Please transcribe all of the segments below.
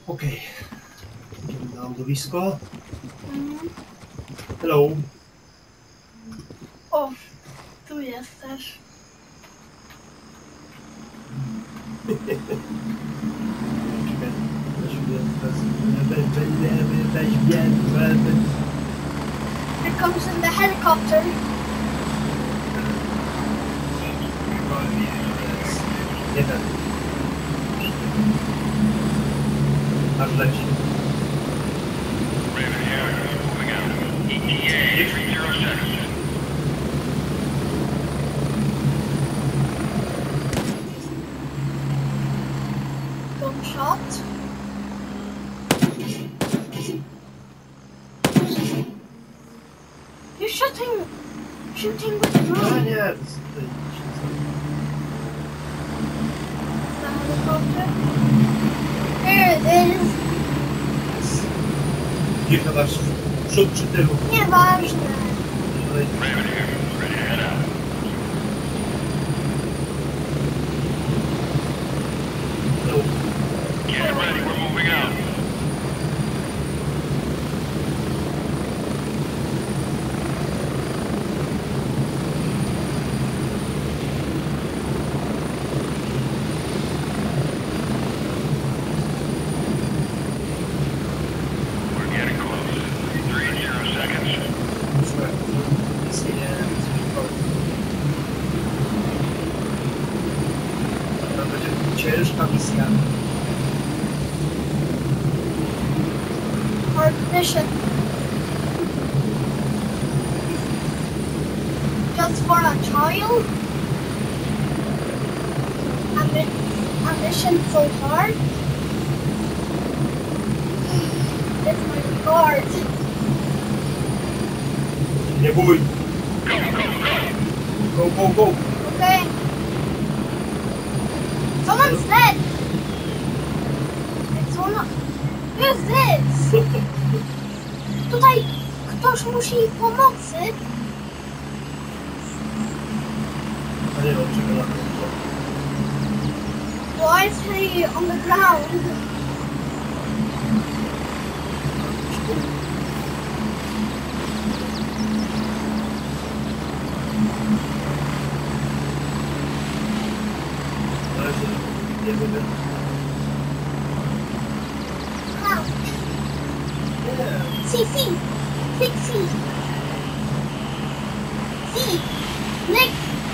Okej. Idziemy na lądowisko. Hello. O, tu jesteś. Here comes in the helicopter. Jeden. Aż leci. Raven here, moving out. ETA 30 seconds. Gunshot. You're shooting with the No drone. nie, to jest tutaj. The helicopter. Here it is. Gdzie to masz? Przód czy tył? Nieważne. Tutaj. Raven here, ready to head out. Tył. Get ready, we're moving out. We're getting close. 30 seconds. Muszę. Nic nie to będzie ciężka misja. Hard mission. Just for a child? A mission so hard? It's my heart. Nie bój! Go, go, go! Go, go, go! Okay. Someone's dead. It's one. Who's this? Tutaj ktoś musi pomocy. A nie wiem, czego na to. Why is he on the ground? Na razie nie będę. Crouch. Nie. C. Big C. C. Nick.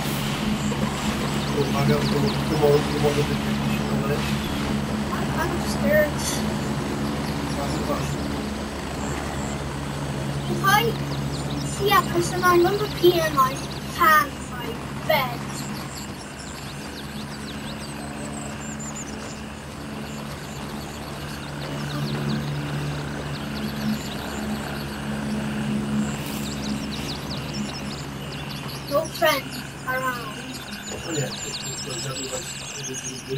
Uwaga, tu może być jakiś koleś. I'm scared. If I see a person, I remember peeing my pants, I bet. No friends around. No nie, to zabywać drugi.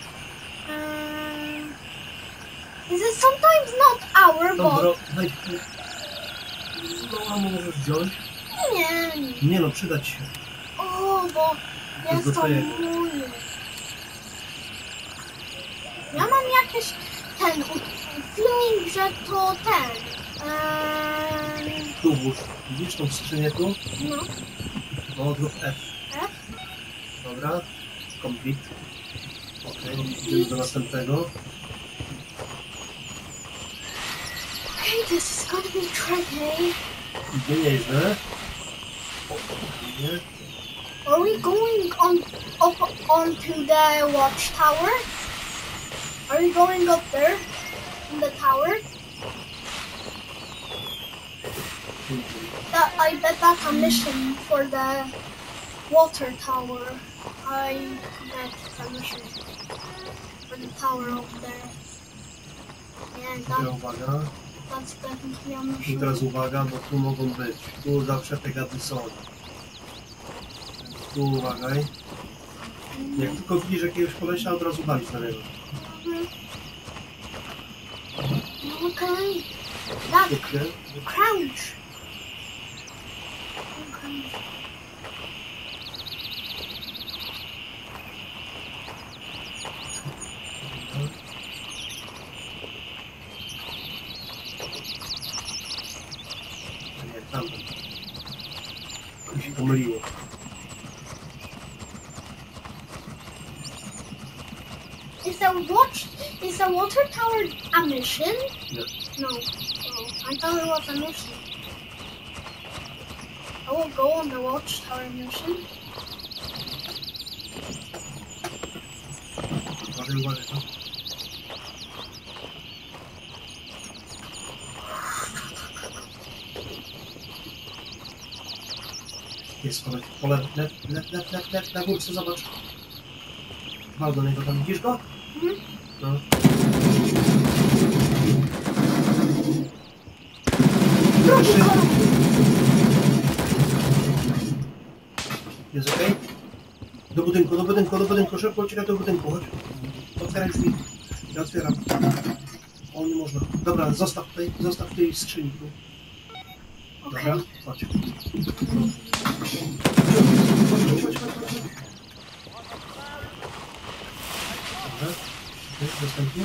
Is it sometimes not our Dobro, bot? daj. No, a możesz wziąć? Nie. Nie no, przydać się. O, bo To jest do to twojego. mój. Ja mam jakieś ten feeling, że to ten. Tu włóż. Widzisz tą skrzynię tu? No, No, zrób F. F? Dobra. Complete. Okej, idziemy do następnego. Okay, this is gonna be tricky. Idzie nieźle. Nie. Are we going up onto the watchtower? Are we going up there in the tower? I bet that's a mission for the water tower. I bet it's a mission for the tower up there. Yeah, Dobra, uwaga. that's definitely a I mission. teraz uwaga, bo tu mogą być. Tu zawsze te gady są. Tu uwagaj. Jak tylko widzisz jakiegoś kolesia, od razu walić na niego. Okay. That Szybkie. crouch. Okay. Is the water tower a mission? No. No. Oh, I thought it was a mission. I will go on the watchtower mission. Uważaj, to. Jest kolej. Lep, na górce, zobacz. Wal do niego tam, widzisz go? Mhm. No. Drugi kolor. Jest okej? Do budynku, szybko uciekaj do budynku, chodź. Otwieraj drzwi. Ja otwieram. O, nie można. Dobra, zostaw w tej skrzyni. Dobra, Okej. chodź. Chodź. Dobra, dostępny.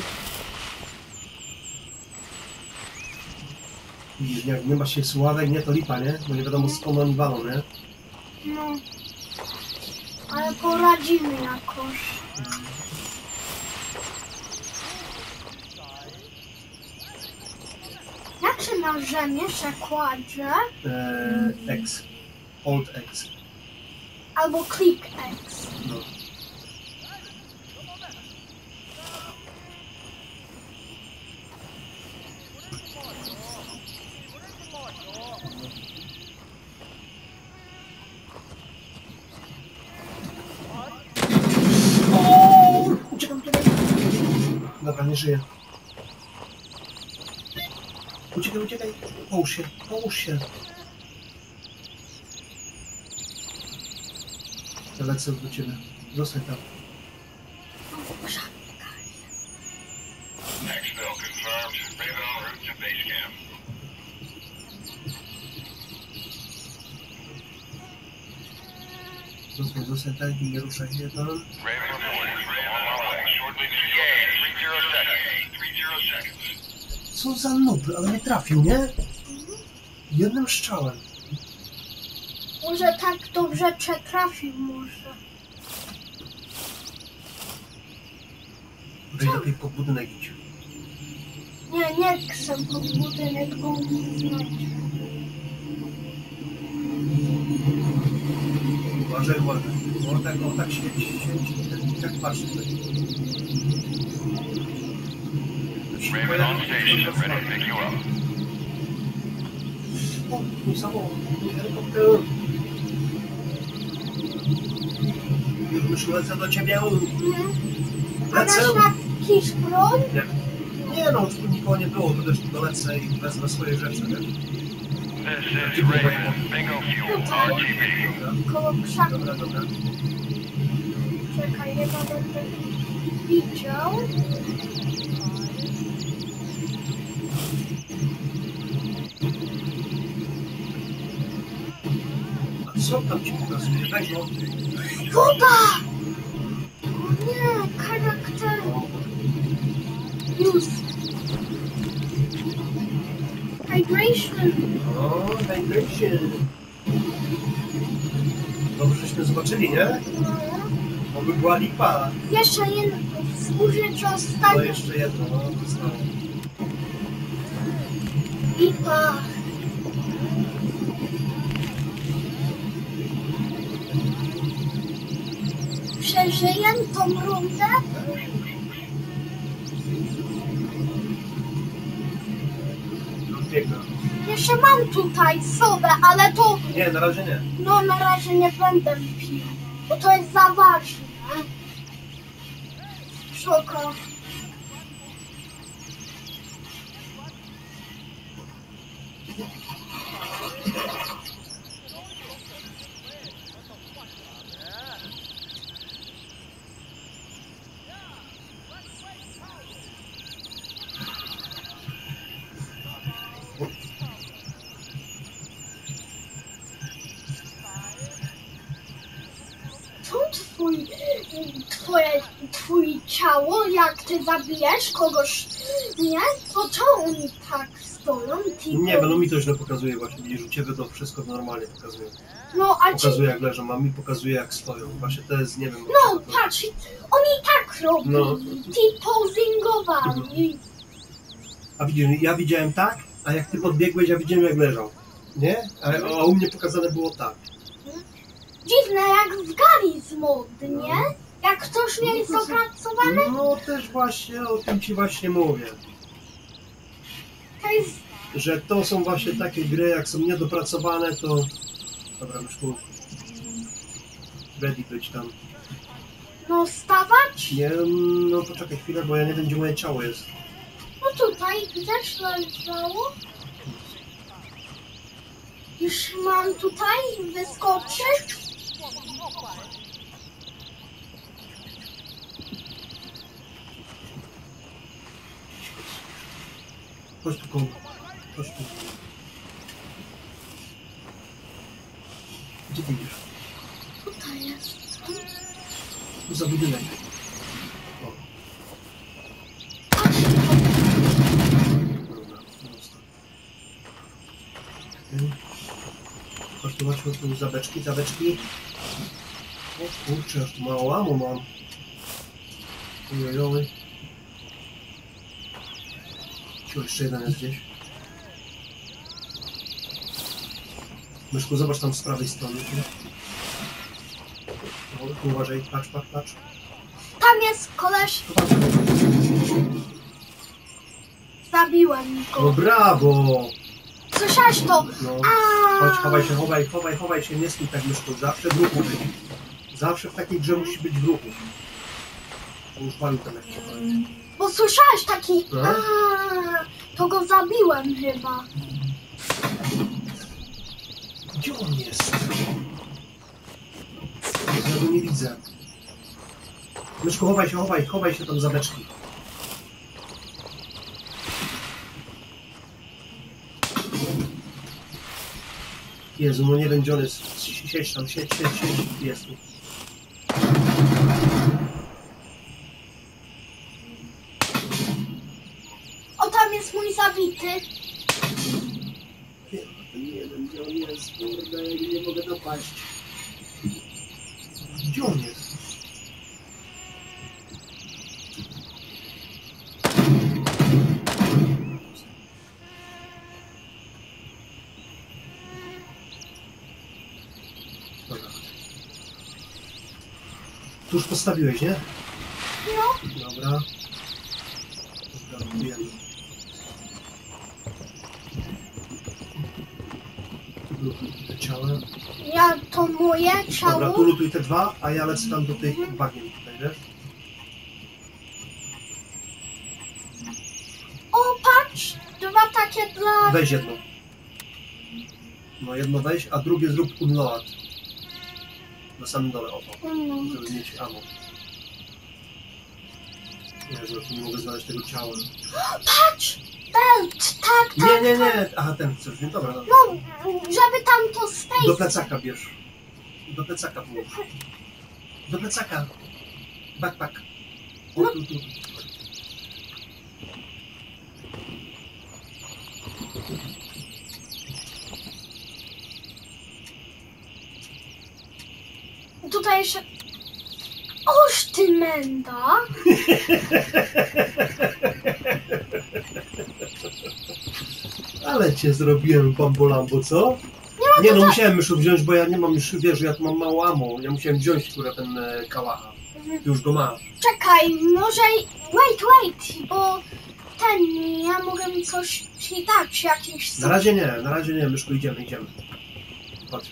Widzisz, jak nie ma się sławek, nie to lipa, nie? Bo nie wiadomo skąd oni walą, nie? No. Ale poradzimy jakoś. Jak się na ziemię się kładzie? X. Old X. Albo click X. No. Uciekam. Dobra, nie żyję. Uciekaj. Połóż się. Ja lecę do ciebie. Zostań tam. Maxville confirmed. Raven en route to base camp. Zostań tak i nie ruszaj się tam. Raven reporting. On my way. Shortly to ETA. 30 seconds. Co za nuby, ale nie trafił, nie? Jednym strzałem. Może tak dobrze przetrafił może. Weź lepiej pod budynek idź. Nie chcę pod budynek, bo nie znajdzie. Uważaj. On tak siedzi i tak patrzy. Raven on station. Ready to pick you up. O, mój samochód, mój helikopter. Już lecę do ciebie. A masz Lecę. jakiś broń? Nie no, już tu nikogo nie było, to też dolecę i wezmę swoje rzeczy, nie? This is Raven. Bingo fuel. RTB. Koło krzaku. Dobra. Czekaj, nie będę widział. A co tam ci pokazuje? Weź no. Woda! O nie, charakter. Use. Hydration. O, hydration. Dobrze, żeśmy zobaczyli, nie? Bo by była lipa. Jeszcze jedno. Użyć To ostatnie. jeszcze jedno, no, zostało. Lipa. Przeżyję tą rundę? Piękna. Jeszcze mam tutaj sodę, ale to Nie, na razie nie. no na razie nie będę pił, bo to jest za ważne. Szoko. Co twój twój ciało, jak ty zabijesz kogoś, nie? To czemu oni tak stoją? Nie, no mi to źle pokazuje właśnie, widzisz, u ciebie to wszystko normalnie pokazuje. No, a ci... Pokazuje jak leżą, a mi pokazuje jak stoją. Właśnie to jest, nie wiem... No, patrz, oni tak robili. No. Ty posingowali. A widzisz, ja widziałem tak, a jak ty podbiegłeś, ja widziałem jak leżał. Nie? A u mnie pokazane było tak. Dziwne, jak w Garry's Mod, nie? Jak coś nie jest opracowane, No też właśnie, o tym ci właśnie mówię. to jest... Że to są właśnie takie gry, jak są niedopracowane, to... Dobra, już tu... Ready być tam. No, stawać? Nie, no poczekaj chwilę, bo ja nie wiem, gdzie moje ciało jest. No tutaj, też leżało. Już mam tutaj wyskoczyć. Chodź tu, koło. Chodź tu. Gdzie ty idziesz? Tutaj jest. Tu za budynek. O. Dobra, prosto. Chodź tu, zabeczki. O kurczę, aż tu mało łamu mam. Ojojoj. Tu jeszcze jeden jest gdzieś. Myszku, zobacz tam z prawej strony. O, tu uważaj, patrz. Tam jest koleś. Zabiłem O, go. brawo! Słyszałeś to? No. A. Chodź, chowaj się, nie stój tak, myszku. Zawsze w ruchu być. Zawsze w takiej grze musi być w ruchu. On już palił ten lekko. Bo słyszałeś taki... No. A, to go zabiłem chyba. Gdzie on jest? Ja go nie widzę. Myszku, chowaj się tam za beczki. Jezu, no nie wiem gdzie on jest. Siedź tam, siedź. Jest tu. O, tam jest mój zabity. Nie wiem gdzie on jest, kurde, nie mogę dopaść. Gdzie on jest? Dobra. Tu już postawiłeś, nie? No, Dobra. Dobra, wiem. Lutuj te ciała. ja to moje ciało. Dobra, tu lutuj te dwa, a ja lecę tam do tych bagien tutaj, wiesz? O, patrz, dwa takie dla... Weź jedno. No jedno weź, a drugie zrób unload. Na samym dole, oto. Żeby mieć ammo. Jezu, nie mogę znaleźć tego ciała. Patrz! Belt, tak. Nie. Aha, ten chcesz, nie? Dobra. No, żeby tam to space. Do plecaka bierz. Do plecaka włóż. Do plecaka. Backpack. O, tu. Tutaj jeszcze... Oż ty menda! Ale cię zrobiłem bambolambo, co? Nie no, musiałem już wziąć, bo ja nie mam już, wiesz, ja tu mam mało ammo. Ja musiałem wziąć, która ten kałacha. Ty już go masz. Czekaj, może... Wait, bo... ja mogę coś ci dać, jakiś... Na razie nie, myszku, idziemy. Chodź.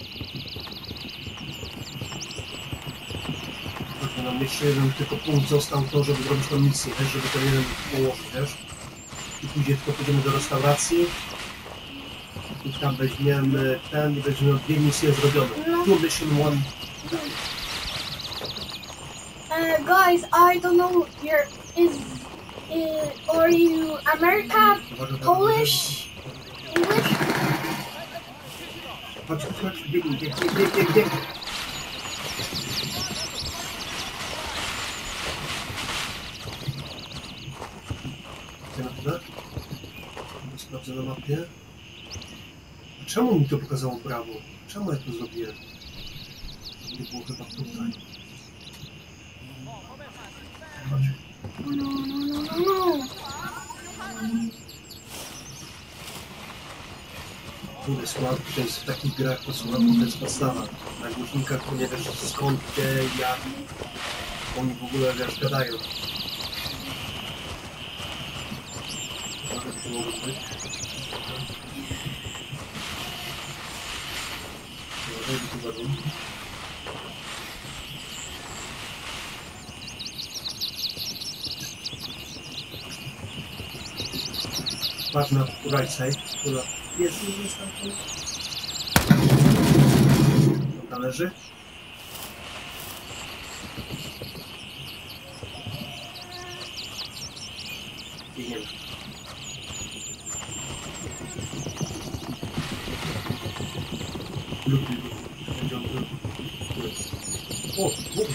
Chodź, nam jeszcze jeden tylko punkt został to, żeby zrobić tą misję, wiesz, żeby to jeden położyć, wiesz? I później tylko pójdziemy do restauracji. I tam weźmiemy ten, i weźmiemy dwie misje zrobione. Two mission one. Guys, I don't know, are you America, Polish, English? Chodź, bieg. Sprawdzę na mapie. A czemu mi to pokazało prawo? Czemu ja to zrobiłem? To nie było chyba tutaj. Chodź. No. Kurde, słabki, to jest w takich grach, to słabki to jest podstawa. Na głośnikach to nie wiesz skąd, gdzie, jak. Oni w ogóle, wiesz, gadają. To mogło być. Dobra, tu warum. Patrz na right side, która jest tam. Tam leży. Biegniemy. Lubię. O,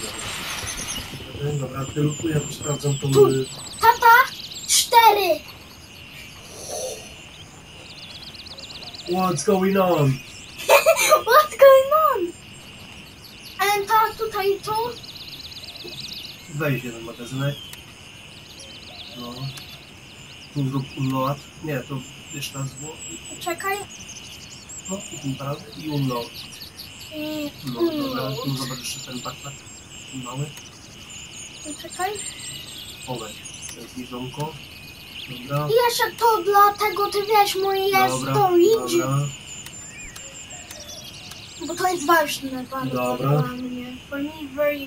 dobra, ty lutuję, to sprawdzam tą... Tu. Tata, 4. What's going on? What's going on? And ta tutaj to? Wejdź jeden magazynek. No. Tu zrób unload. Nie, to jeszcze raz było. Czekaj. No, i ten prawy. I unload. I No, dobra, tu zobacz jeszcze ten backpack. Mały. czekaj. O, weź. To jest jedzonko. Dobra. I jeszcze to dlatego ty wiesz moje Dobra, storage. dobra. Bo to jest ważne bardzo Dobra. dla mnie. For me very...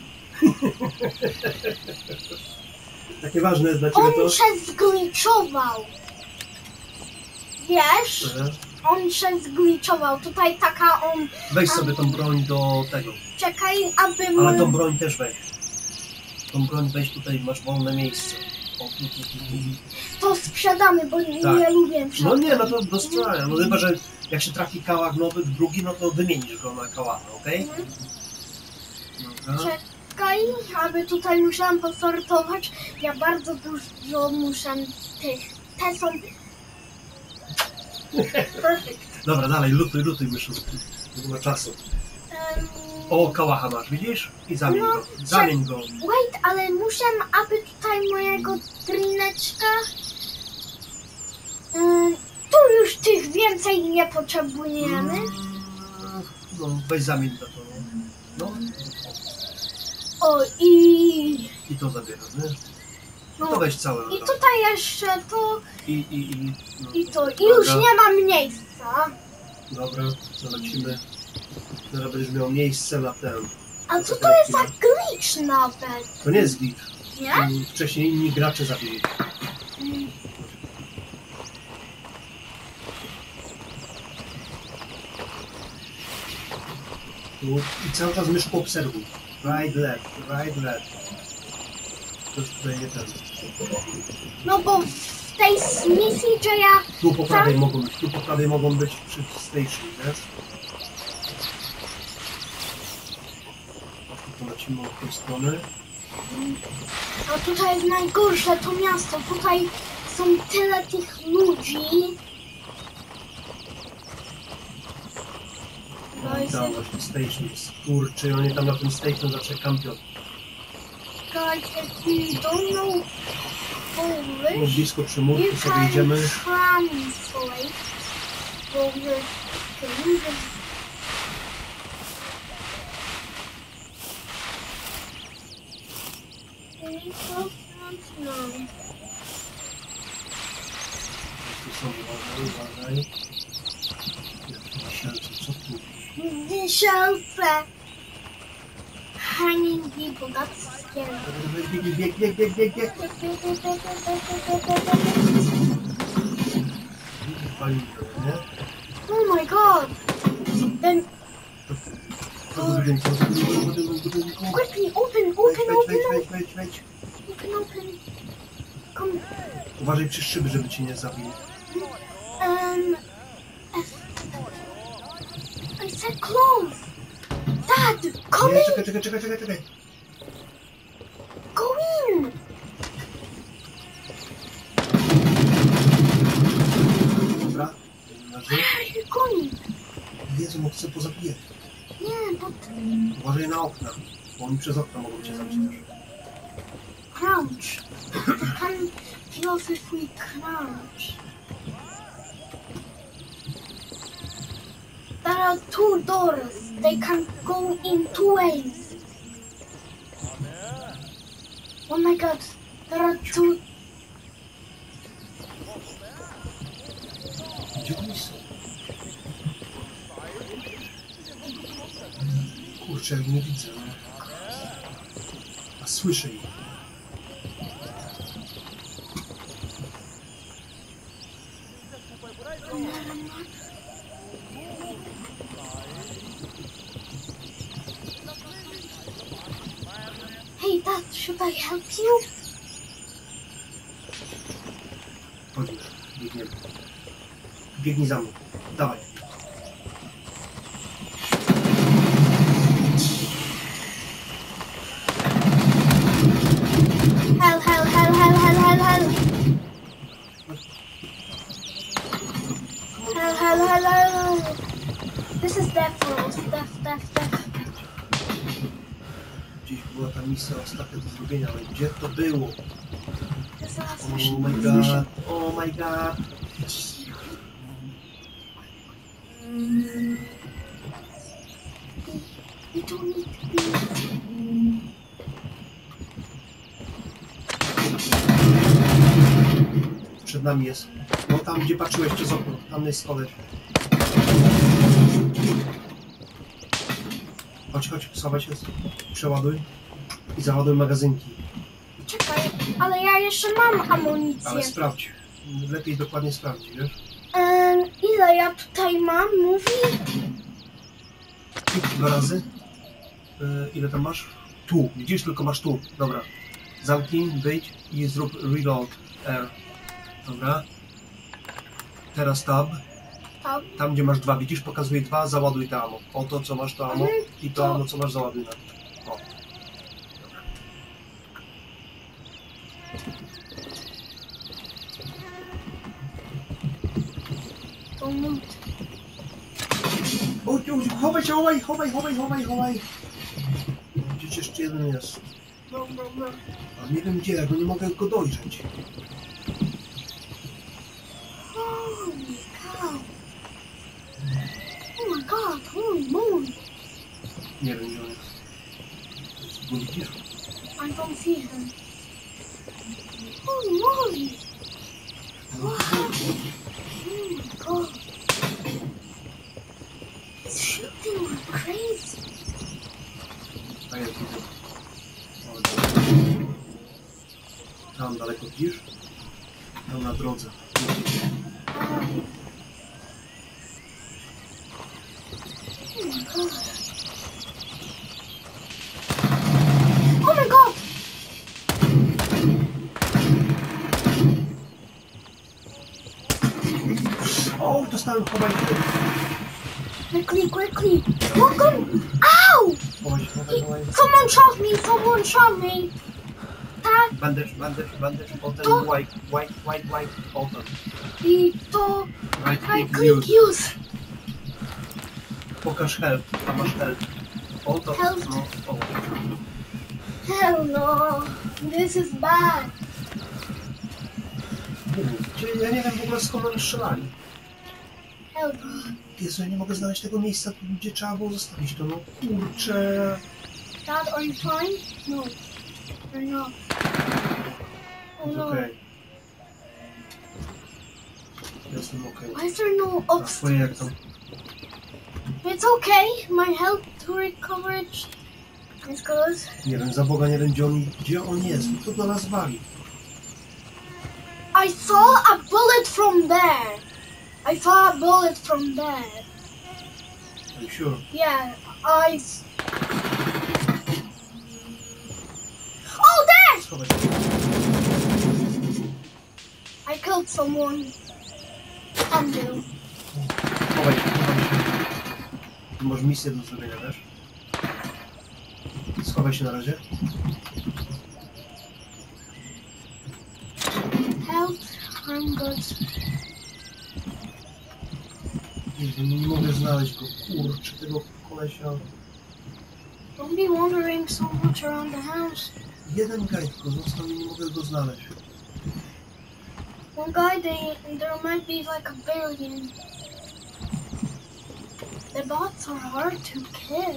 Takie ważne jest dla ciebie On to? się zgliczował. Wiesz? On się zgliczował. Tutaj taka on... Weź sobie tą broń do tego. Czekaj, aby Ale mój... tą broń też weź. Tą broń weź tutaj, masz wolne miejsce. O, tu. To sprzedamy, bo Tak. nie lubię No sprzedać. nie, no to do strzelania. No chyba, że jak się trafi kałach nowy, drugi, no to wymienisz go na kałacha, okej? Mhm. Dobra. Czekaj, aby tutaj musiałam posortować. Ja bardzo dużo muszę tych... Te są... Perfect. Dobra, dalej, lutuj, myśl. Nie ma czasu. O, kałacha masz, widzisz? I zamień No, go. Zamień go. Wait, ale muszę, aby tutaj mojego drineczka... tu już tych więcej nie potrzebujemy. No, weź zamień to. No. O, i... I to zabierasz, nie? No No, to weź całe. i tutaj jeszcze to... No. I to. I już Dobra. nie mam miejsca. Dobra, zobaczymy. Teraz będziesz miał miejsce na ten. A co to jest za glitch nawet? To nie jest glitch. Nie? Wcześniej inni gracze zabili. Tu. I cały czas myszką obserwuj. Right, left. To jest tutaj nie ten. No bo w tej misji, że ja... Tu po prawej mogą być przy station, wiesz? Tu lecimy od tej strony. A tutaj jest najgorsze to miasto. Tutaj są tyle tych ludzi. No i Tam właśnie station jest. Kurczę, oni tam na tym station zawsze kampią. guys, if you don't know No, Polish, blisko przy you murku sobie can idziemy. translate what you're doing. No. Tu są uważaj. Co tu? Wisielce. Hanging people, that's scary. Bieg. Paliwo, nie? Oh my god! Then Co tu budynku? quickly open. Wejdź. Open. Come. Uważaj przy szyby, żeby cię nie zabił. I said close. Dad, come Nie, in. czekaj. Go in. chcę pozabijać. Nie, but Uważaj na okna, bo oni przez okna mogą cię zabić też. crouch. They can kill us if we crouch. There are 2 doors. They can go in 2 ways. Oh my god, there are 2. Gdzie oni są? Kurczę, jak nie widzę. A słyszę ich. Hey, Dad, should I help you? Chodź już, biegniemy. Biegnij za mną. Dawaj. Hell, hell, hell, hell, hell, hell, hell. Hell, hell, hell, hell. This is death rolls. Death, death, death. Gdzieś była ta misja ostatnia do zrobienia, ale gdzie to było? This is the last Oh mission. my god, oh my god. You don't need to be. Przed nami jest. No tam gdzie patrzyłeś przez okno, tam jest koleś. Chodź, chodź, schowaj się, przeładuj i załaduj magazynki. Czekaj, ale ja jeszcze mam amunicję. Ale sprawdź. Lepiej dokładnie sprawdź, wiesz? Ile ja tutaj mam? Mówi? Klik 2 razy. Ile tam masz? Tu, widzisz, tylko masz tu. Dobra. Zamknij, wyjdź i zrób reload R. Dobra. Teraz tab. Tab. Tam gdzie masz 2, widzisz, pokazuje 2, załaduj to ammo. O to co masz to ammo i to ammo co masz załaduj na to. O. Dobra. O, chowaj się, chowaj. Gdzieś jeszcze jeden jest. A nie wiem gdzie, ja go nie mogę go dojrzeć. Holy cow. Oh my god, holy moly. Nie wiem gdzie on jest. Bo widzisz? I don't see him. Holy moly. What happened? Oh my god. He's shooting like crazy. A ja widzę. O, tam daleko widzisz? Tam na drodze. Oh my god. Oh my god. O, dostałem, chowaj się. Quickly, quickly. Look on. Ow! Chowaj. Someone shot me. Tak, Bandage, potem To- white, potem. i to Right I click, click use. use. Pokaż help, a masz help. O to, Help. no, o. Hell no. This is bad. Ja nie wiem w ogóle skąd oni strzelali. Help. Jezu, ja nie mogę znaleźć tego miejsca, gdzie trzeba było zostawić to, no kurczę. Dad, are you fine? No. You're not. Oh Jest no. okej. Jestem okej. Why is there no A upstairs? twoje jak tam? It's okay. My health recoverage is good. Nie wiem, za Boga nie wiem gdzie on jest, kto do nas wali. I saw a bullet from there. Are you sure? Yeah, Oh, there! Schowaj się. I killed someone. Andrew. Chowaj się. Tu masz misję do zrobienia, wiesz? Schowaj się na razie. Help. I'm good. Kurde, nie mogę znaleźć go, kurczę, tego kolesia. Don't be wandering so much around the house. Jeden guide tylko został i nie mogę go znaleźć. One guy, there might be like a billion. The bots are hard to kill.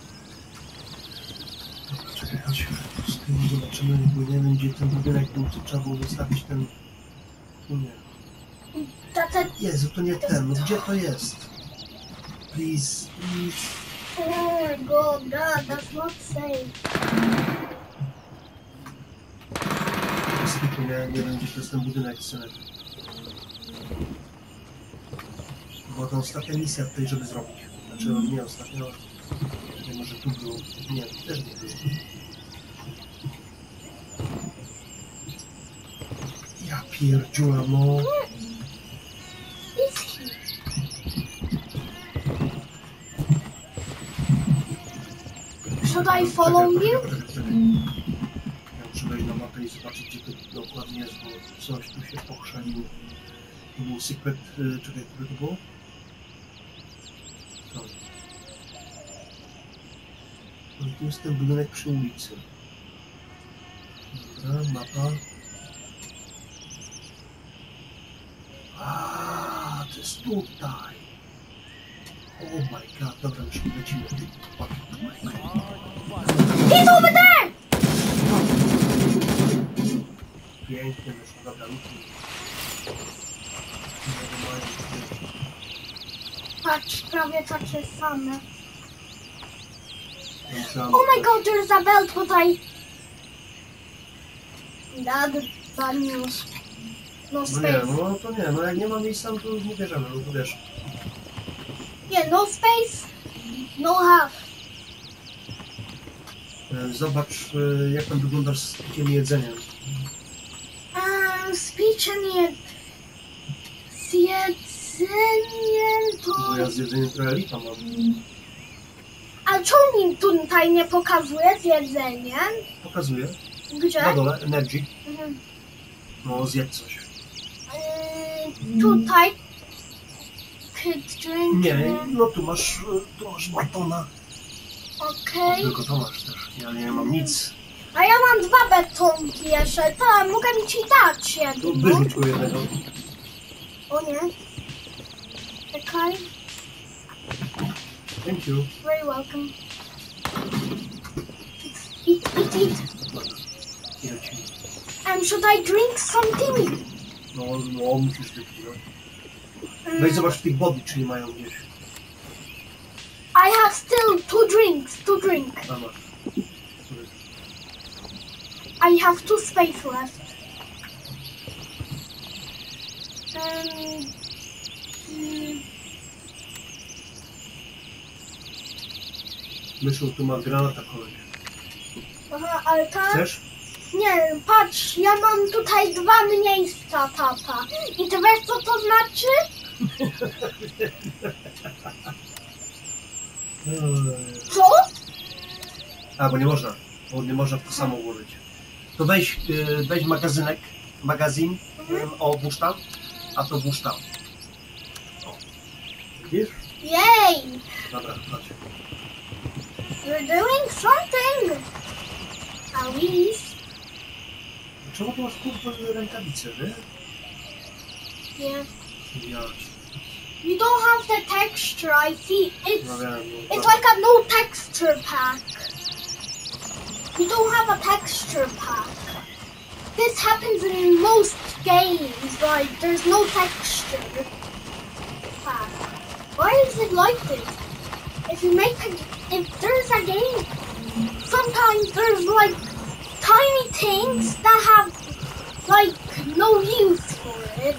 Dobra, czekaj, chodź z tym zobaczymy, bo nie wiem gdzie ten budynek był, co trzeba było zostawić ten... Tu nie. Jezu, to nie ten, no gdzie to jest? Please, please. Oh my god, that's not safe. Zwykle nie wiem gdzie to jest ten budynek, synek. Była to ostatnia misja tutaj, żeby zrobić. Znaczy, no nie ostatnia, nie może tu było. Nie, tu też nie było. Ja pierdziula, no. Is he? Should I follow you? Ja muszę wejść na mapę i zobaczyć, gdzie to dokładnie jest, bo coś tu się pochrzaniło. To był secret, czekaj, który to było? To. No i tu jest ten budynek przy ulicy. Dobra, mapa. A, to jest tutaj. Oh my god, dobra, już lecimy. He's over there! Pięknie wyszło, dobra, lutnij. Patrz, prawie takie same. Musiałem... Oh my god, there's a belt, but bad news. No No nie, space. no to nie, no jak nie ma miejsca, no to już nie bierzemy, no to wiesz. Yeah, no space, no half. Zobacz, jak tam wyglądasz z tym jedzeniem. Speech and z jedzeniem Bo to... ja z jedzeniem trochę lipa mam. A czemu mi tutaj nie pokazuje z jedzeniem? Pokazuję. Gdzie? Na dole, energy. Mhm. No zjedz coś. Tutaj. Could drink. Nie, no tu masz batona. Okej. Tylko to masz też. Ja nie mam nic. A ja mam 2 betonki jeszcze. To mogę mi ci dać To jedno. wyrzuć go jednego. O nie. Czekaj. Thank you. Very welcome. Eat. I lecimy. And should I drink something? No, musisz wypić, no. Weź zobacz w tych body, czy nie mają gdzieś. I have still 2 drinks to drink. A masz. I have 2 space left. Myślę, tu ma granata koleś. Aha, ale tak? Chcesz? Nie, patrz, ja mam tutaj 2 miejsca, tata. I ty wiesz, co to znaczy? Co? A, bo nie można. Bo nie można w to samo włożyć. To weź magazyn, włóż tam, a to włóż tam. O. Widzisz? Jej! Dobra, chodź. You're doing something! Alice? Czemu tu masz kurwa rękawice, nie? Yeah. Ja. You don't have the texture, I see. No wiem, no, It's like a no texture pack. You don't have a texture pack. This happens in most games, like there's no texture pack. Why is it like this? If there's a game, sometimes there's like tiny things that have like no use for it.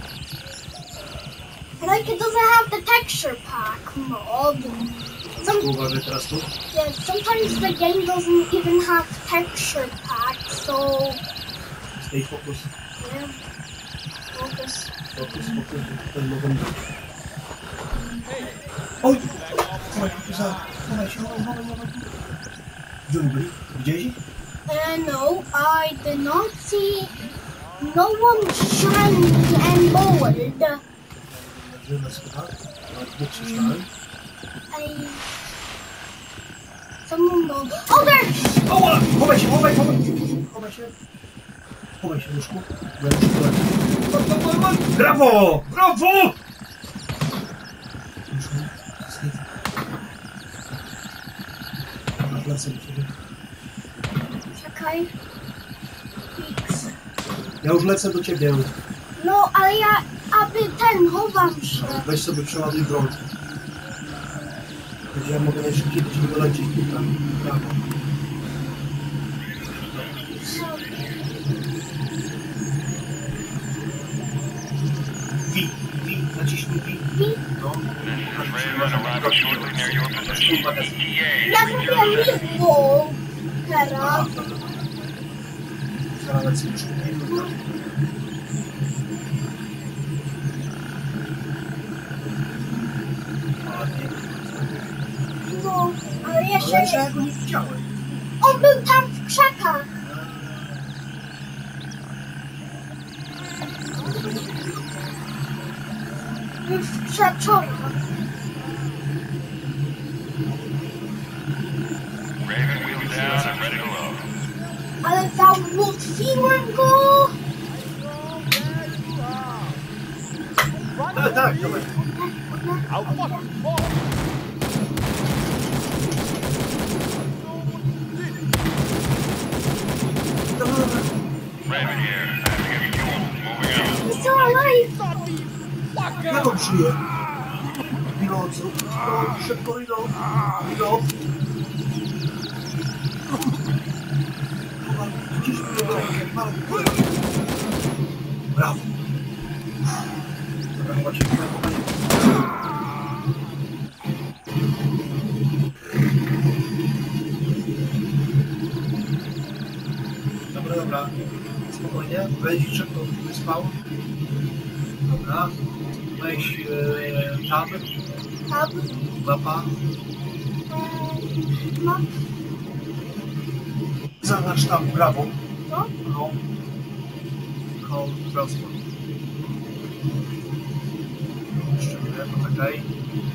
Like it doesn't have the texture pack mod. Uważaj teraz tu. Yeah, sometimes the game doesn't even have texture pack, so Stay focus. yeah. Focus. Focus. Tutaj mogą być. Oj! Chowaj się, chowaj. Gdzie oni byli? Widziałeś ich? No, I did not see no one shiny and bold. razy na schodach. Nawet dwóch słyszałem. Ej. Someone go. Oh, there! Oła! Chowaj się, chowaj się! Chowaj się, Duszku. Brawo! Brawo! Duszku, wstyd. Wracam do ciebie. Czekaj. X. Ja już lecę do ciebie. No, ale ja, aby chowam się. Weź sobie przeładuj broń. Ja mogę najszybciej do ciebie dolecieć tutaj. Brawo. Wi, naciśnij Wi. No. Raven arriving shortly near your position. Ja zrobię lipo teraz. Zaraz lecę już. No, ale jeszcze... Ale ja go nie widziałem. On był tam w krzakach. Już wczoraj. Raven wheels down and ready to load. Ale załatwiłem go. Tak, dawaj. Raven here. Active fuel. Moving out. He's still alive. Ja go przyję. Pilot, zrób pilot, szybko pilot. Pilot. Gdzieś brawo. Dobra, chyba cię Dobra. Spokojnie. Weź szybko wyspał. Dobra. Weź tab. Mapa. No, Zaznacz tam prawo. co? No. Home transport. Jeszcze chwilę, poczekaj.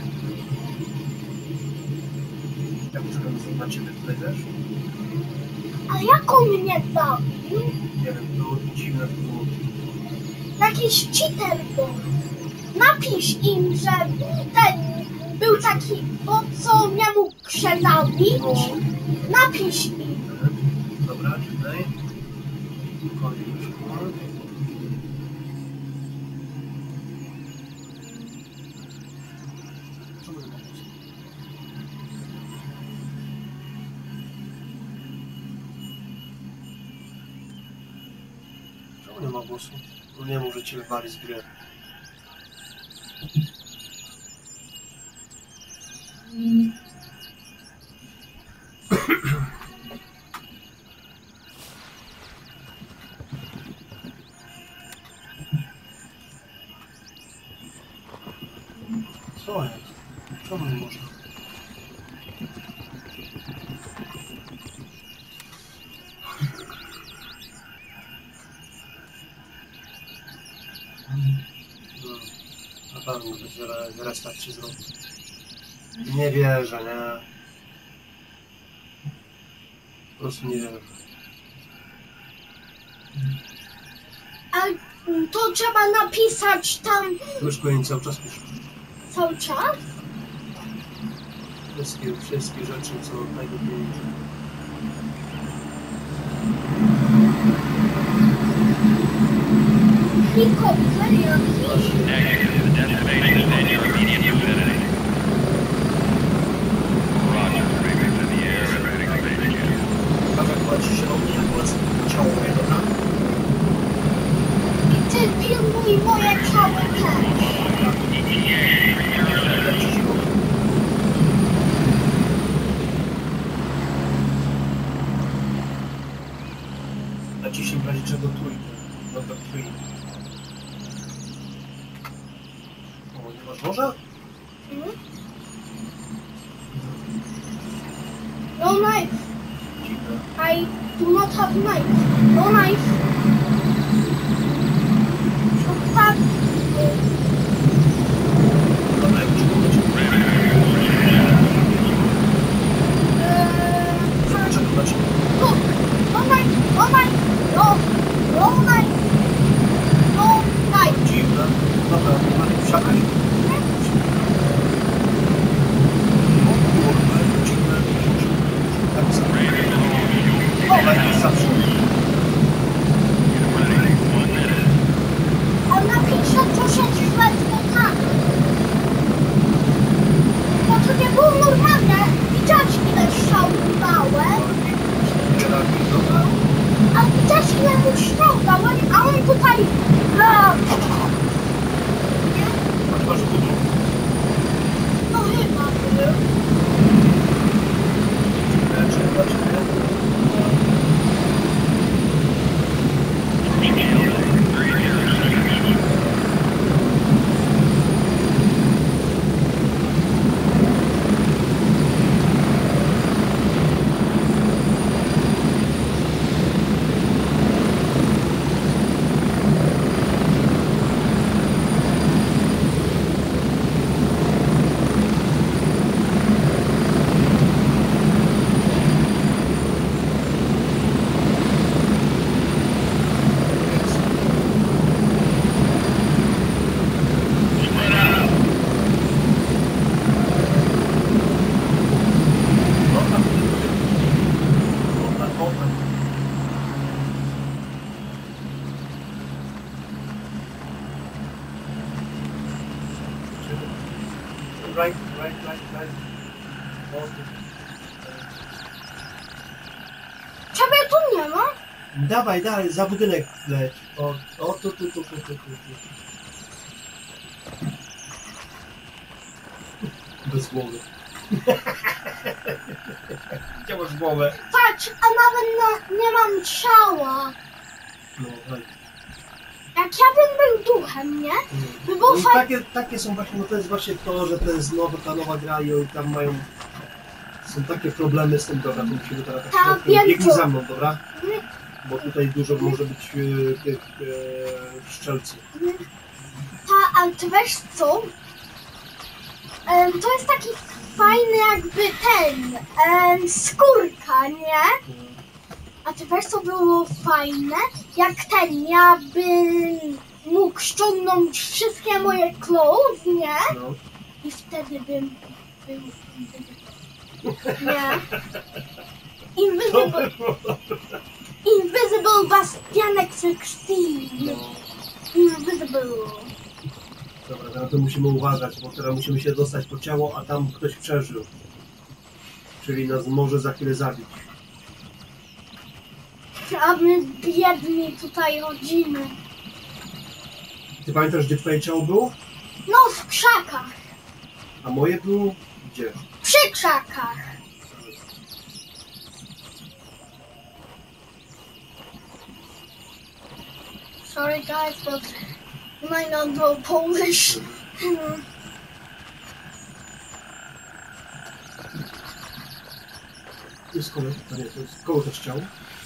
Ja poczekam na ciebie tutaj też. Ale jak on mnie zabił? Nie wiem, to dziwne było. Jakiś cheater był. Napisz im, że ten był taki, bo co nie mógł się zabić. No. Napisz im. Dobra, czekaj. Koniec. Czemu nie ma głosu? Czemu nie ma głosu? No nie mów, że cię wywali z gry. Co jest? Czemu nie można? Na pewno będzie restart się zrobi. Nie wierzę, nie. Po prostu nie wierzę. A to trzeba napisać tam Już koniec cały czas piszę. cały czas? Wszystkie rzeczy, co najlepiej. Helikopter, Exit to the destination and your immediate vicinity. Roger. Raven's in the air and ready to base camp. Nawet płaci się o mnie, jak was ciało moje, dobra? I ty pilnuj moje ciało też. Leci się go. Naciśnij w razie czego trójkę. Dobra, trójkę. O, nie masz noża? No knife. Dziwne. I do not have knife. No knife. Tak. weszłem do środka, a on tutaj... Nie? A chyba, że budu. No chyba był. Czekaj. Right. Ciebie tu nie ma? Dawaj, za budynek leć. Tu. Bez głowy. Gdzie masz głowę? Patrz, a nawet nie mam ciała. No, chodź. Jak ja bym był duchem, nie? By było No, fajnie. takie są właśnie, no to jest właśnie to, że to jest ta nowa gra i tam mają... Są takie problemy z tym, dobra, to musimy teraz tak Tak, środkiem. wiem Biegnij co. za mną, dobra? Bo tutaj dużo może być tych szczelców. Ale ty wiesz co? To jest taki fajny jakby ten, skórka, nie? A ty wiesz co było fajne? Jak ja bym mógł ściągnąć wszystkie moje clothes, nie? No. I wtedy bym był... Nie. Invisible Bastianek 16. No. Invisible. Dobra, teraz to musimy uważać, bo teraz musimy się dostać po ciało, a tam ktoś przeżył. Czyli nas może za chwilę zabić. A my biedni tutaj chodzimy. Ty pamiętasz, gdzie twoje ciało było? No w krzakach. A moje było gdzie? Przy krzakach. Sorry guys, but you might not know Polish. To jest koło, to nie, to jest koło też ciało?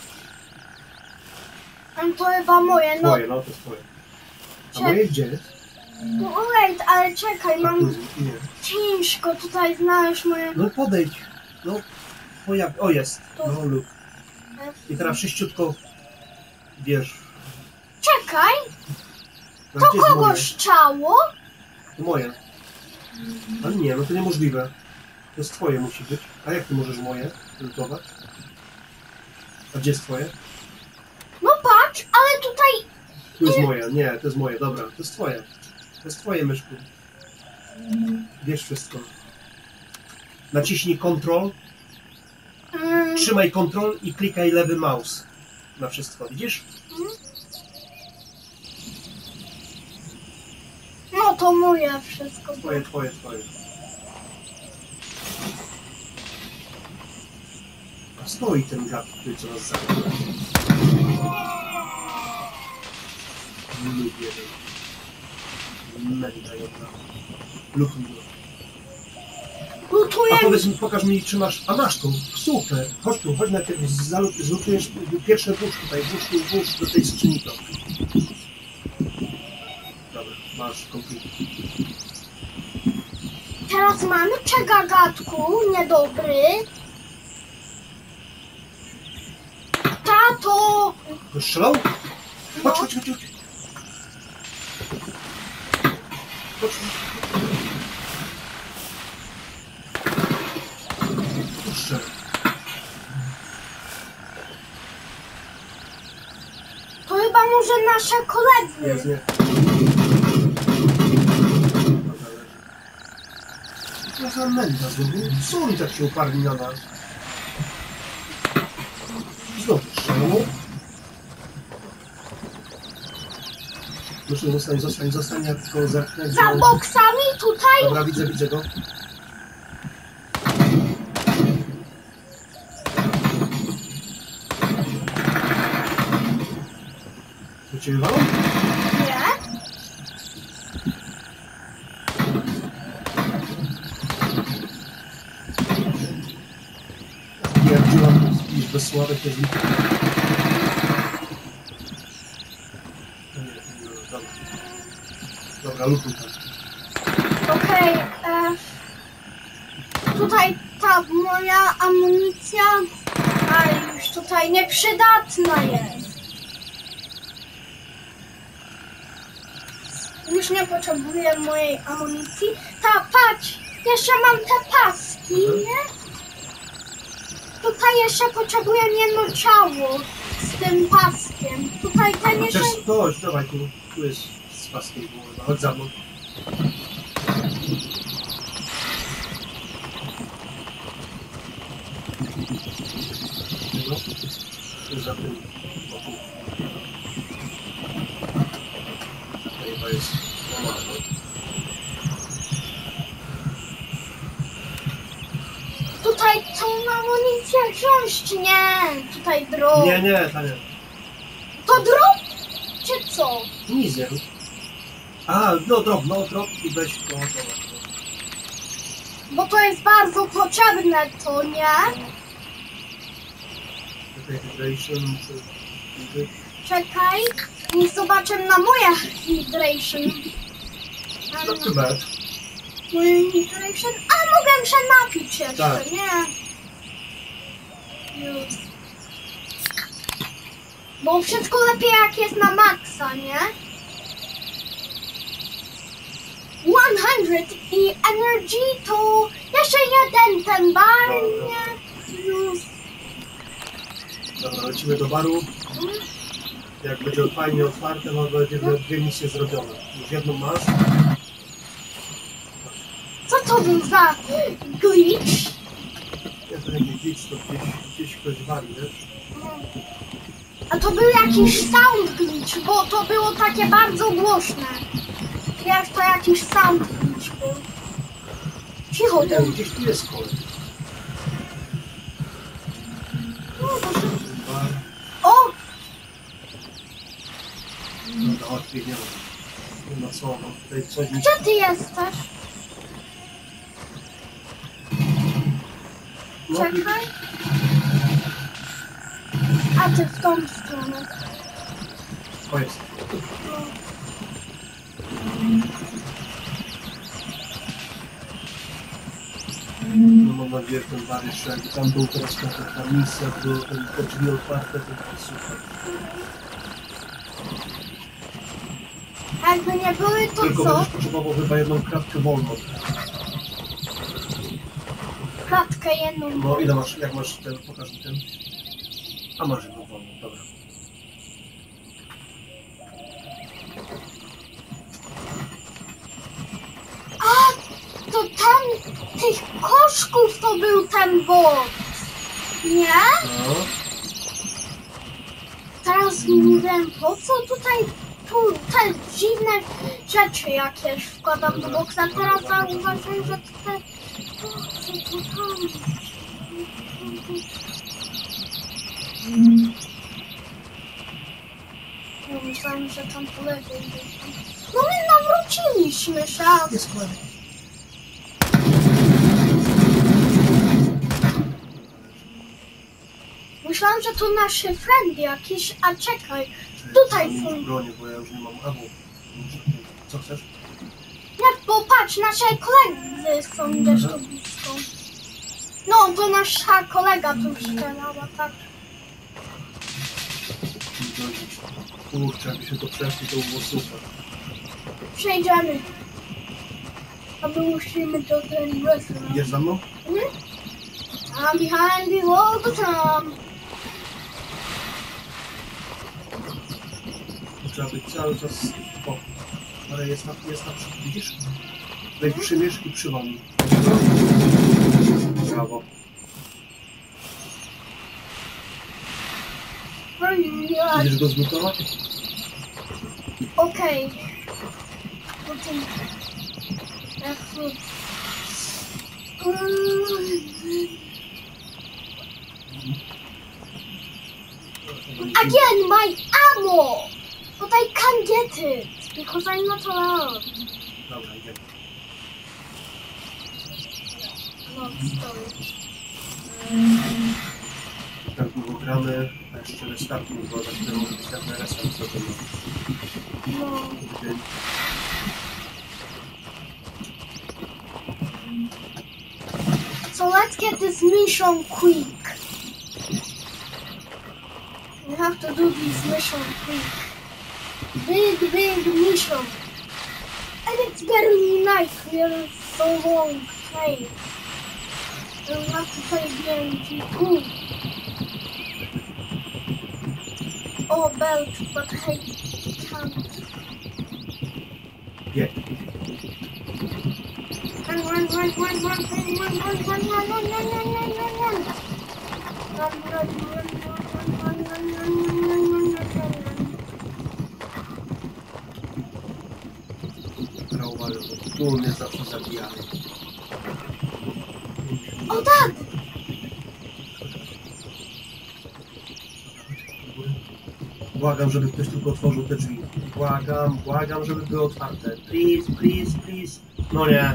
To chyba moje, no. Twoje, no to jest twoje. A moje gdzie jest? No wait, ale czekaj, A mam tu nie. ciężko tutaj znaleźć moje... No podejdź. No, o jest. No lub. I teraz wszyściutko wiesz. Czekaj, No, to gdzie jest kogoś ciało? To moje. Ale nie, no to niemożliwe. To jest twoje musi być. A jak ty możesz moje lutować? A gdzie jest twoje? No patrz, ale tutaj... Tu jest moje. Nie, to jest moje. Dobra, to jest twoje. To jest twoje, myszku. Wiesz wszystko. Naciśnij Ctrl, trzymaj Ctrl i klikaj lewy mouse na wszystko. Widzisz? No to moje wszystko. Twoje. A stoi ten gad, który co nas zabił. Lubię ten. Menda jedna. Lubię go. Lutuję. A powiedz mi, pokaż mi, czy masz... A masz tu, super. Chodź najpierw, zlutujesz pierwsze włóż tutaj, włóż do tej skrzyni to. Dobra, masz komputer. Teraz mamy gagatku, niedobry. Tato! To strzelał? No. Chodź. Puszczę. To chyba może nasze koledzy. Jest, nie. Co za menda znowu? Co oni tak się uparli na nas? Znowu strzelą. Muszę zostań, ja tylko zerknę. Za boksami tutaj? Dobra, widzę go. To cię wywalą? Nie. Ja wziąłem bez sławek, jest Dobra, lutuj tam. Okej, tutaj ta moja amunicja, a już tutaj nieprzydatna jest. Już nie potrzebuję mojej amunicji. Patrz, jeszcze mam te paski, nie? Tutaj jeszcze potrzebuję jedno ciało z tym paskiem. Tutaj ten jeszcze... Chodź, dawaj, tu jest z paskiem, chodź za mną. Tu za tym. To jest normalne. Tutaj tą amunicję wziąć, czy nie? Tutaj drop. Nie, to nie. To drop? Czy co? Nic nie rób. A, no drop i weź to. Bo to jest bardzo potrzebne, to nie? Tutaj hydration, czy... Czekaj, niech zobaczę na moje hydration. No chyba. Moje hydration? A mogę się napić jeszcze, Tak. nie? Już. Bo wszystko lepiej jak jest na maksa, nie? 100 i energy to jeszcze jeden ten bar, nie? Już. Dobra, lecimy do baru. Jak będzie fajnie otwarte, no będzie dwie misje zrobione. Już jedną masz. Co to był za glitch? Ja to nie glitch, to gdzieś ktoś wali, wiesz? A to był jakiś sound glitch, bo to było takie bardzo głośne. Jak to jakiś sound glitch był. Cicho Nie, był. gdzieś tu jest kolej. No, to się... Bar. O! Dobra, chodź, biegniemy. Nie ma co, no tutaj coś mi... Gdzie ty jesteś? No, Czekaj. A ty w tą stronę. o jest. No mam nadzieję, że ten bar jeszcze jakby tam był teraz ta misja, były te drzwi otwarte, to jest super. Jakby nie były, to Tylko co? będziesz potrzebował chyba jedną kratkę wolną. Klatkę jedną. No ile masz, jak masz ten, pokaż mi ten. A masz jedną wolną, dobra. A, to ten, tych koszków to był ten boss. Nie? No. Teraz mówię, po co tutaj tu te dziwne rzeczy jakieś wkładam do boksa. Teraz zauważyłem, że tutaj... Co to tam? Ja myślałem, że tam po lewej. No my nawróciliśmy się. Jest kolej. Myślałam, że to nasz friend jakiś, a czekaj. Tutaj są. Bronię, bo ja już nie mam ammo. Co chcesz? Nie, bo patrz, nasze koledzy są gdzieś tu blisko. No, to nasza kolega tu strzelała, tak. Kurczę, jakby się to przeszli, to było super. Przejdziemy. A my musimy do ten restaurant. Idziesz za mną? I'm behind you all the time. Trzeba być cały czas... O, ale jest na widzisz? Tutaj przymierz i przywalnij. Brawo. Idziesz go zlutować? Okej. Again, my ammo! But I can't get it because I'm not allowed. Dobra, idziemy. Not story. Tak długo gramy, a jeszcze restartu, bo za chwilę może być ten restart zrobiony. No. So let's get this mission quick. We have to do this mission quick. Big mission. And it's barely night. We are so long playing. And we have to play BMG cool. Oh, belt, but I can't. Bieg. Uwagę, bo tu mnie zawsze zabijamy. O tak! Błagam, żeby ktoś tylko otworzył te drzwi. Błagam, żeby były otwarte. Please. No nie.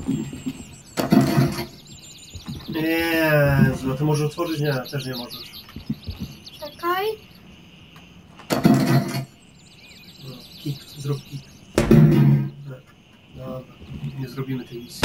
Jezu, a ty możesz otworzyć? Nie, też nie możesz. Czekaj. No, kick, zrób kick. Dobra, nie zrobimy tej misji.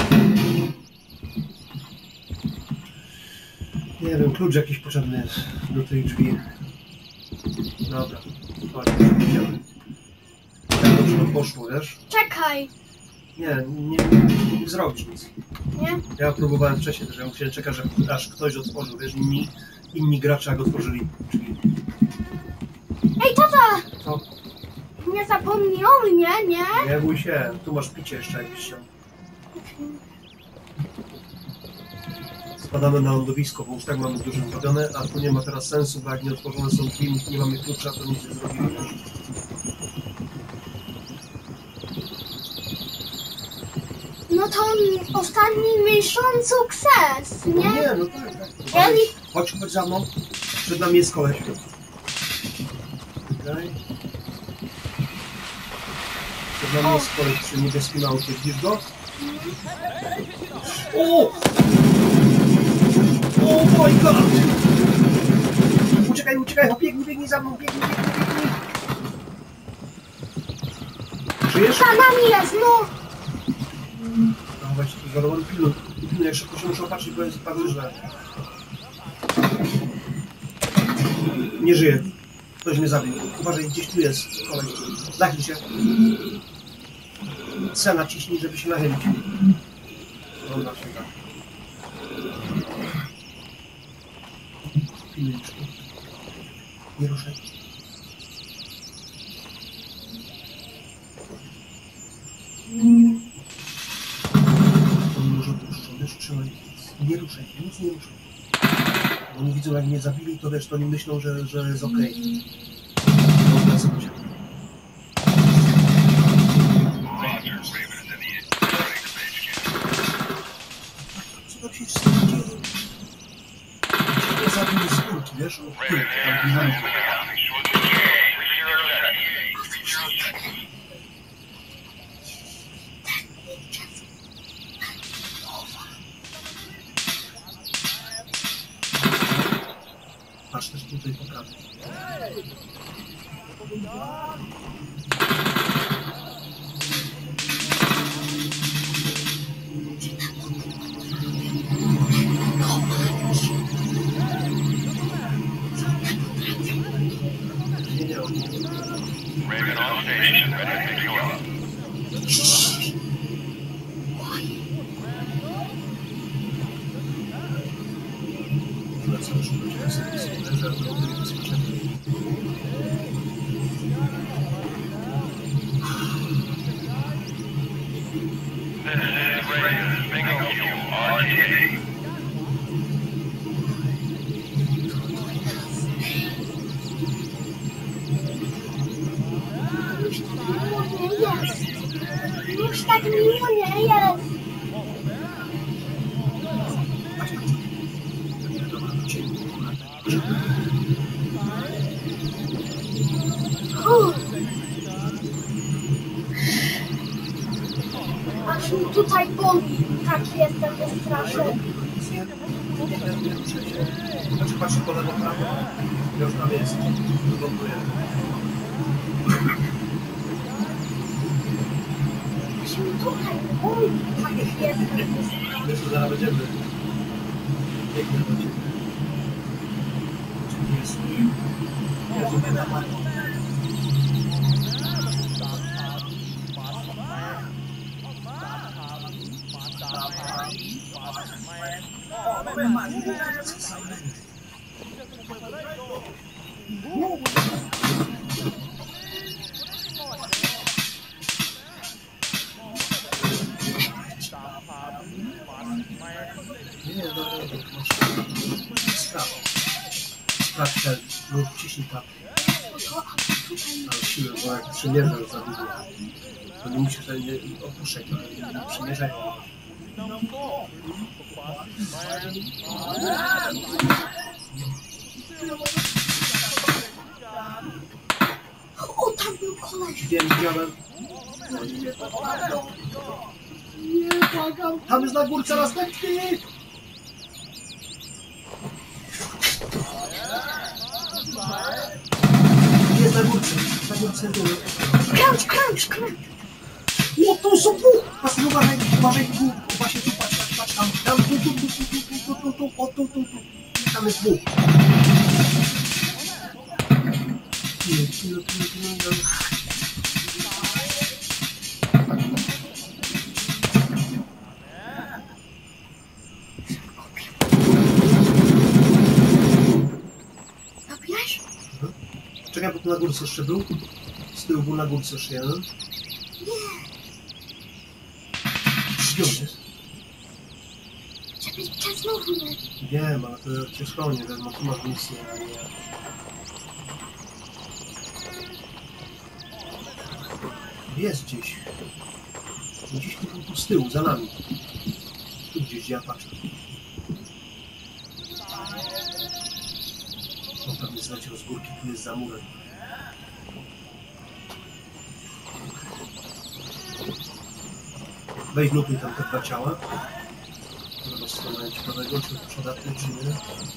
Nie wiem, klucz jakiś potrzebny jest do tych drzwi. Dobra, chodź, idziemy. Tak dobrze nam poszło, wiesz? Czekaj. Nie zrobisz nic. Nie? Ja próbowałem wcześniej, że ja musiałem czekać, aż ktoś otworzył, wiesz, inni gracze jak otworzyli drzwi. Ej, tata! Co? Nie zapomnij o mnie, nie? Nie bój się, tu masz picie jeszcze jakieś się. Spadamy na lądowisko, bo już tak mamy dużo zrobione, a tu nie ma teraz sensu, bo jak nie otworzone są drzwi, nie mamy klucza, to nic nie zrobimy. No to ostatni miesiąc sukces, nie? No tak. Eli... Chodź za mną. Przed nami jest koleś. Okay. Przed nami jest koleś przy niebieskim aucie. Widzisz go? O! Oh my god! Uciekaj, biegnij za mną, biegnij. Żyjesz? Za nami jest, no! No właśnie, to zadowolony pilot. Jak szybko się muszę opatrzyć, bo jest bardzo źle. Nie żyje. Ktoś mnie zabił. Uważaj, gdzieś tu jest koleś. Nachyl się. C naciśnij, żeby się nachylić. No, na się tak. Pilniczku. Nie ruszaj. On może puszczony, trzymaj. Nie ruszaj, nic nie ruszaj. Bo oni widzą, jak mnie zabili, to wiesz, to oni myślą, że jest okej. Dobra, zobaczcie. Co tam się dzieje? Cię zabili z kulki, wiesz? O kulki, tam behind. Patrz też tutaj po prawej. Nie, Raven on station, ready to pick you up. Wracam, że będzie sobie że automobil bezpieczny. This is Raven, bingo fuel, RTA. Już tak miło nie jest. Dobra, do ciebie. Aż mi tutaj boli. Tak jestem wystraszony. Znaczy patrzę po lewo, prawo. Już tam jest. Wygląduje. Aż mi tutaj boli. Tak jestem wystraszony. Wiesz, co zaraz będziemy. Pięknie będzie. Czy jest? Jezu, nie da pani. Nie, dobra, sprawdź ten, no ciśnij tak. Ale siłę, bo jak przymierzasz za długo, to nie musisz sobie opuszczać, ale przymierzaj. O, tam był koleś. Widziałem. Nie, błagam. Tam jest na górce następny. Jest na górce dół. Crunch. O, tu są dwóch. Patrz, uważaj, tu. Właśnie tu, patrz tam. Tam, tu. Tam jest dwóch. Kilo. Zabijesz? Czekaj, bo tu na górce jeszcze był. Z tyłu był na górce jeszcze jeden. Gdzie on jest? Ciebie znowu nie. Wiem, ale to cię szkolnie wezmą, tu masz misję, a nie... Jest gdzieś. Gdzieś tu z tyłu, za nami. Tu gdzieś, gdzie ja patrzę. On pewnie zleciał z górki, tu jest za murem. Weź lutuj tam te dwa ciała. Do strony ciekawego, czy przydatne, czy nie.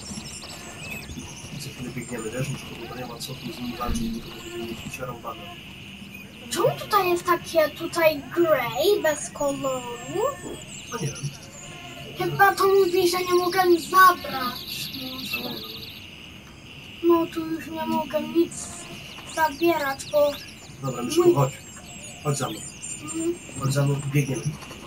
Za chwilę biegniemy też, już to nie ma co tu z nimi walczyć, bo to będziemy mieć przerąbane. Czemu tutaj jest takie grey, bez koloru? No nie wiem. Chyba to mówi, że nie mogę zabrać. No tu już nie mogę nic zabierać, bo... Dobra, Myszku, chodź. Chodź za mną. Chodź za mną, biegniemy.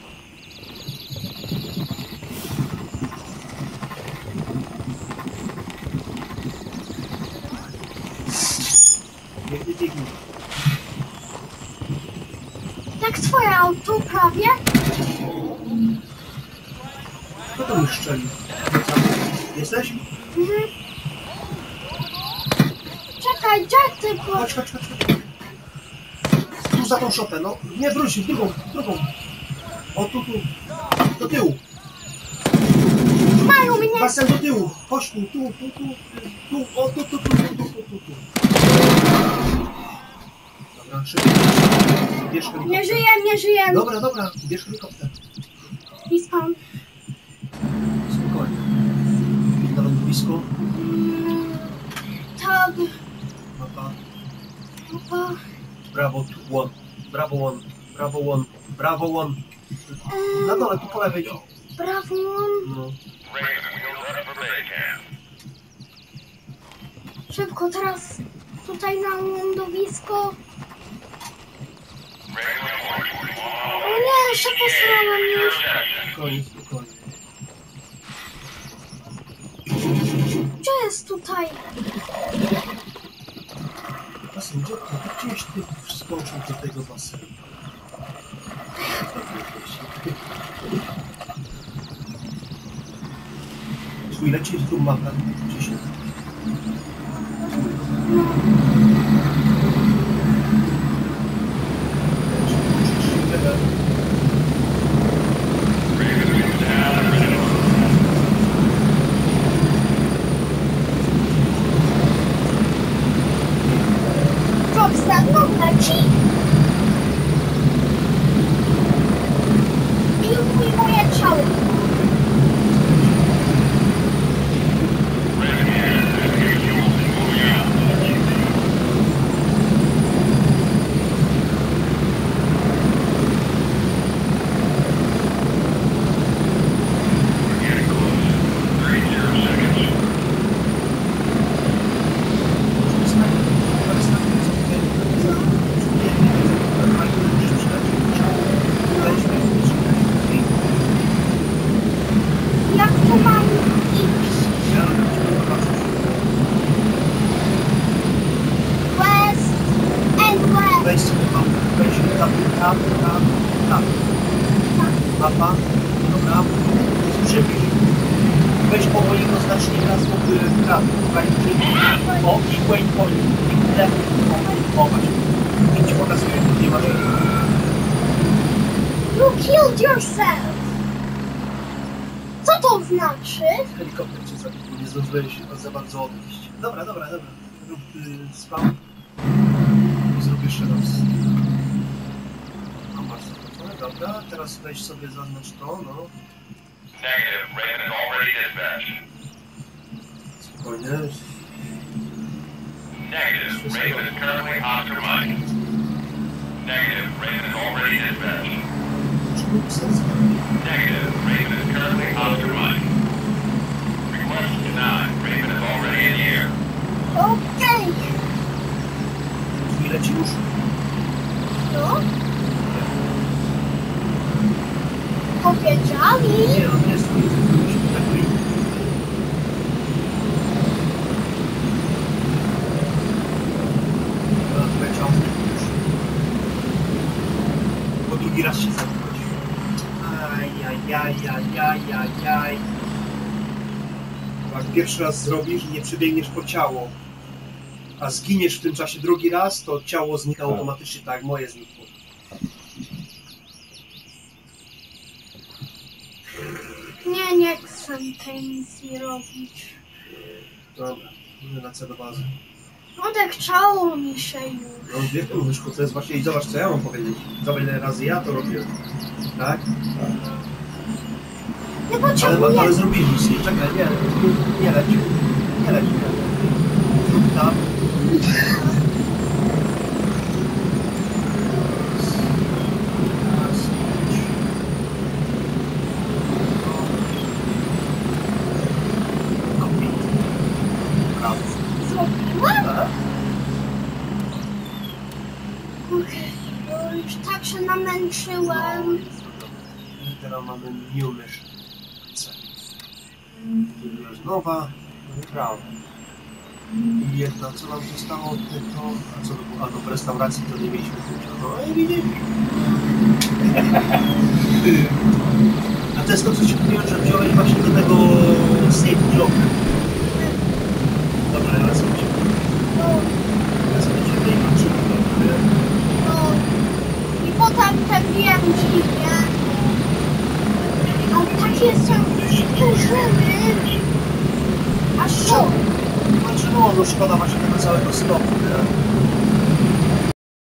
Biegnij. Jak twoje auto prawie? Kto to mi szczeli? Jesteś? Czekaj, gdzie ty po... Chodź. Tu za tą szopę, no. Nie, wróć, w drugą. O, tu. Do tyłu. Mają mnie! Basen do tyłu. Chodź tu. O, tu. Dobra, szybko. Bierz helikopter. Nie żyję. Dobra, bierz helikopter. Respawn. Spokojnie. Na lądowisku. Tab. Mapa. Opa. Bravo one. Na dole, tu po lewej. Brawo. No. Raven, wheels up for base camp. Szybko, teraz tutaj na lądowisko. O nie, jeszcze posrałem już. Spokojnie. Gdzie jest tutaj? Basen, gdzieś ty wskoczył do tego basenu. Twój leci z dwóch mapach. Gdzieś jest. za mną leci. I mój moje ciało. Jak to mam iść? West and west. Weź sobie tam, weź tam. Mapa, dobra, przybliż. Weź powoli do znacznika z prawy, o i waypoint, i lewo, o właśnie. I ci pokazuję, nie ma żadnego. You killed yourself. Co to znaczy? Helikopter cię zabił, nie zdążyłem się za bardzo odnieść. Dobra. Rób spam. I zrób jeszcze raz. No masz zaznaczone, dobra. Teraz weź sobie zaznacz to, no. Negative. Raven is already dispatched. Spokojnie. Negative. Raven is currently optimized. Negative. Raven is already dispatched. Negative. Raven is currently optimized. Request denied. Raven is already in the air. Okej. Chwilę ci już. No. Powiedzieli. Nie, on jest taki. Leciał już. Bo drugi raz się zabiłeś. Ajajajajajajaj. Jak pierwszy raz zrobisz i nie przebiegniesz po ciało, a zginiesz w tym czasie drugi raz, to ciało znika automatycznie, tak jak moje znikło. Nie chcę tej misji robić. Dobra, idę na C do bazy. No tak chciało mi się już. No wie tu Myszku, to jest właśnie i zobacz co ja mam powiedzieć. Zobacz ile razy ja to robię. Tak? Nie potrzebuję. Ale zrobili misję. Czekaj, nie leć. Zrób tam. Zrobiłem? Okej, bo już tak się namęczyłem. I teraz mamy new mission. Jest nowa, wybrałem. I jedna, co nam zostało od tego, a co do, w restauracji to nie mieliśmy klucza. No i widzieliśmy. A to jest to, co ci mówiłem, że wziąłeś właśnie do tego safe block. Dobra, ja sobie cię. Ja sobie cię tej maszyny. No. I potem te BMG, nie? Ale takie są sprężyny. Aż szok. Znaczy no szkoda właśnie tego całego stopu, nie?